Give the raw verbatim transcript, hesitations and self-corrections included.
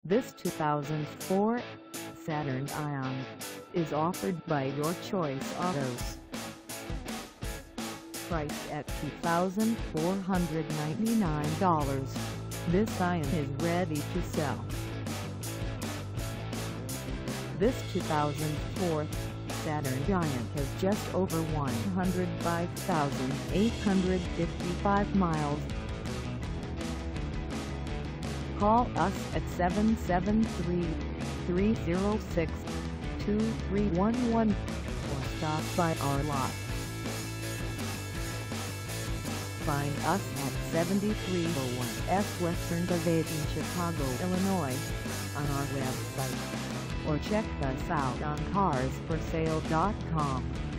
This two thousand four Saturn Ion is offered by Your Choice Autos. Priced at two thousand four hundred ninety-nine dollars, this Ion is ready to sell. This two thousand four Saturn Ion has just over one hundred five thousand eight hundred fifty-five miles. Call us at seven seven three, three zero six, two three one one or stop by our lot. Find us at seventy-three oh one S Western Ave Chicago, Illinois, on our website, or check us out on cars for sale dot com.